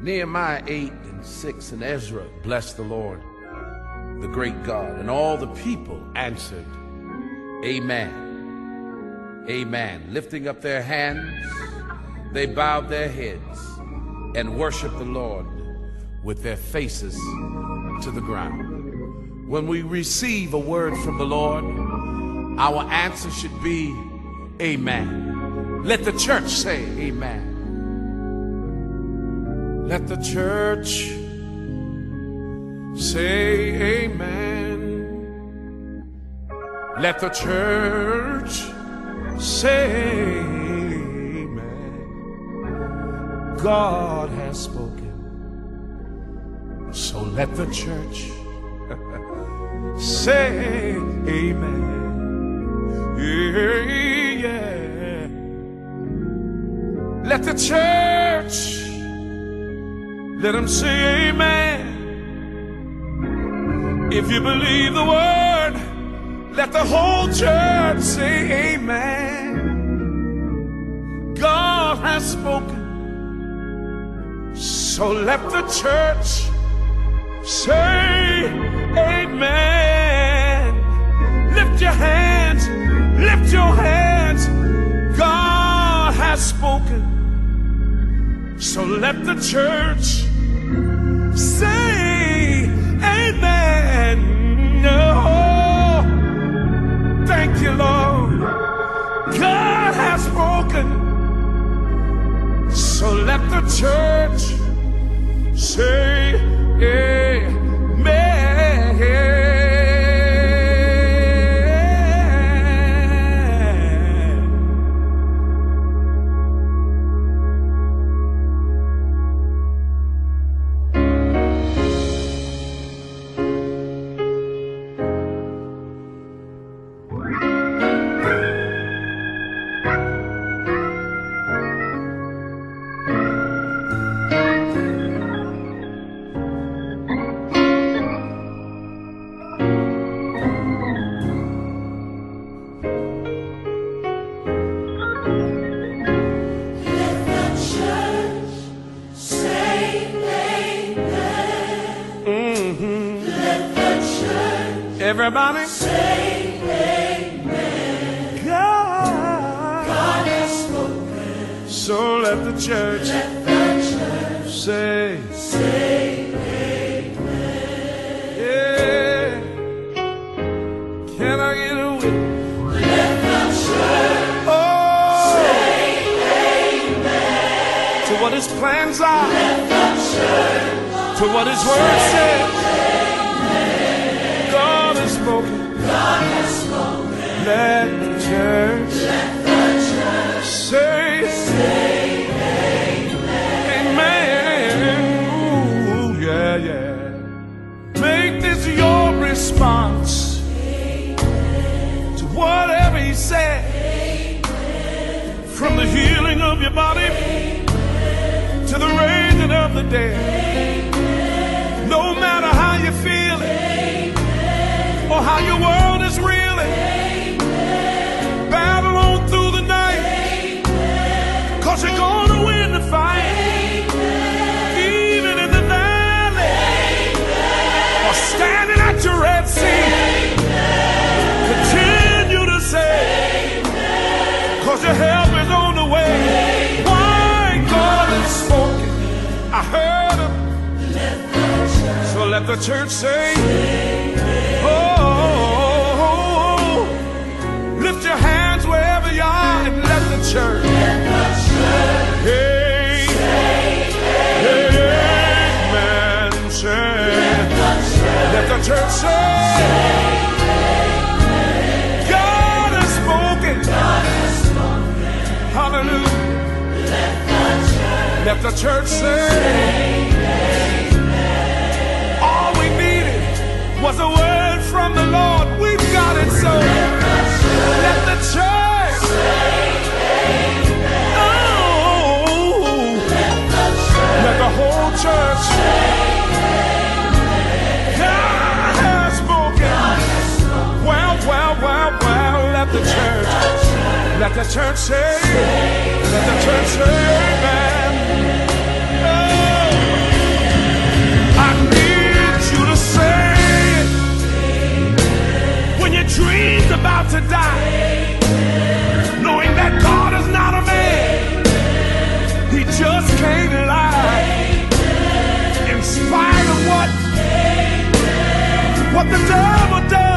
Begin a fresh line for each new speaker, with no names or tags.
Nehemiah 8:6, and Ezra blessed the Lord, the great God, and all the people answered, Amen, Amen. Lifting up their hands, they bowed their heads and worshiped the Lord with their faces to the ground. When we receive a word from the Lord, our answer should be Amen. Let the church say Amen. Let the church say amen. Let the church say amen. God has spoken, so let the church say amen. Yeah. Let the church, let them say amen. If you believe the word, let the whole church say amen. God has spoken, so let the church say amen. Lift your hands, lift your hands. God has spoken, so let the church say amen. No, thank you, Lord. God has spoken, so let the church say amen. Everybody say amen. God has spoken, so let the church say amen. Yeah. Can I get a witness? Let the church say amen. To what his plans are, let the church, to what his word says. God has spoken. Let the church say amen. Ooh, yeah, yeah. Make this your response to whatever he said. From the healing of your body to the raising of the dead. No matter how you feel it, or how your world is reeling, battle on through the night, cause you're gonna win the fight. Even in the valley, or standing at your Red Sea, continue to say, cause your help is on the way. Why? God has spoken, I heard him, so let the church say, lift your hands wherever you are and let the church hey, amen. Let the church say, God has spoken. Hallelujah. Let the church say, all we needed was a word from the Lord. We've got it, so let the church let the whole church God has spoken. Well, let the church say, let the church say amen. Oh. just can't lie. In spite of what the devil does.